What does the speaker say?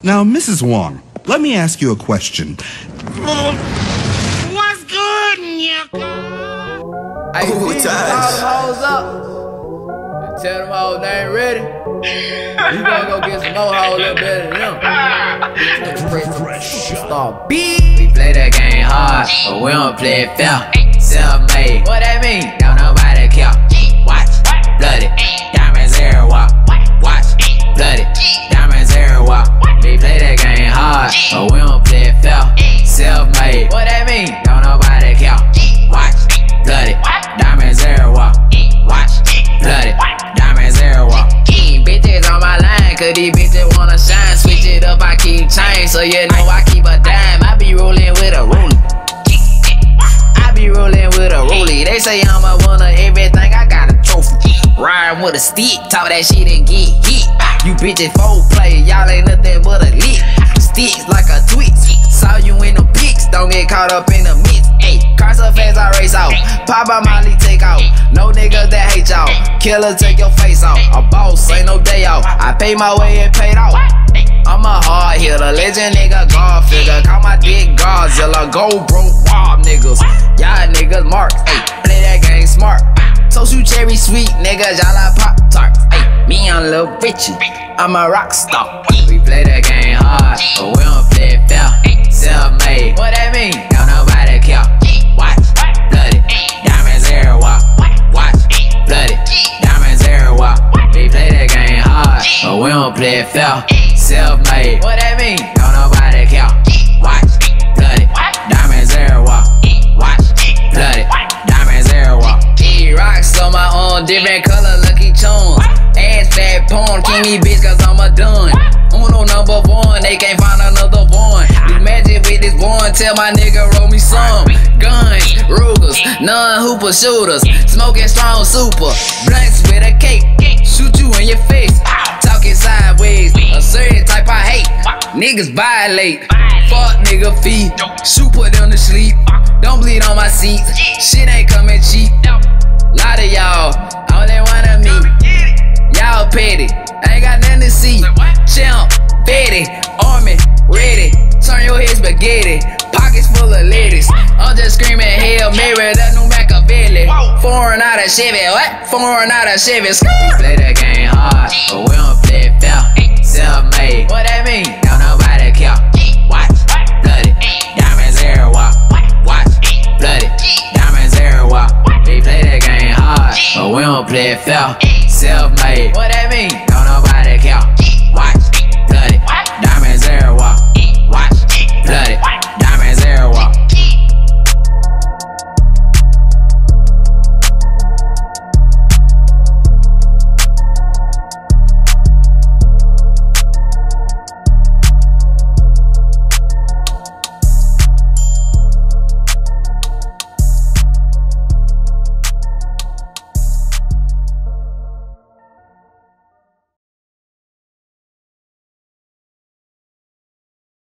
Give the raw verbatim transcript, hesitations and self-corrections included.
Now, Missus Wong, let me ask you a question. What's good, Nyaka? Hey, oh, call them hoes up and tell them hoes they ain't ready. You gonna go get some more hoes a little better than them. Start beat. We play that game hard, but we don't play it fair. Self-made, what that mean? Don't nobody care. Watch, bloody, diamonds everywhere. Watch, bloody, diamonds everywhere. We play that game hard, but we don't play it fair. Self-made, what that mean? Don't nobody care. Watch, bloody, diamonds everywhere. Watch, bloody, diamonds everywhere. Keep bitches on my line, cause these bitches wanna shine. Switch it up, I keep change, so you know I keep a dime. I be rolling with a ruler. I be rolling with a rollie. They say I'm a winner, everything, I got a trophy. Riding with a stick, talk that shit and get hit. You bitches four play, y'all ain't nothing but a lick. Sticks like a twist. Saw you in the pics, don't get caught up in the mix. Ayy, car so fast I race out. Pop out Molly, take out. No niggas that hate y'all. Killer, take your face off. A boss, ain't no day off. I pay my way and paid off. I'm a hard hitter, legend nigga, God figure. Call my dick Godzilla, go broke, rob niggas. Y'all niggas marks, ayy, play that game smart. So shoot cherry sweet, niggas, y'all like Pop Tarts. Ayy, me I'm Lil Richie, I'm a rock star. We play that game hard, but we don't play it fair. Self-made, what that mean? Don't nobody care. Watch, bloody, diamonds everywhere. Watch, bloody, diamonds everywhere. We play that game hard, but we don't play it fair. Self-made, what that mean? Don't nobody care. Watch, bloody, diamonds everywhere. Watch, bloody, diamonds everywhere. E rocks on my own, different color, Lucky Charms. Ass fat porn, keep me bitch cause I'm a done. Uno number one, they can't find another one. Do magic with this one, tell my nigga roll me some. Guns, Rugers, non-hooper shooters. Smoking strong super, blunts with a cake. Shoot you in your face, talking sideways. A certain type I hate, niggas violate. Fuck nigga feet, shoot put them to sleep. Don't bleed on my seats, shit ain't coming cheap. Lot of y'all, only one of me. Y'all petty, ain't got nothing to see. Champ, Betty, army, ready. Turn your head spaghetti, pockets full of ladies. I'm just screaming Hail Mary, that new Machiavelli. Foreign out of Chevy, what? Foreign out of Chevy. We play that game hard, but we don't play it fair. Self-made, what that mean? Don't nobody care. Watch, bloody, diamonds everywhere. Watch, bloody, diamonds everywhere. We play that game hard, but we don't play it fair. Self-made, what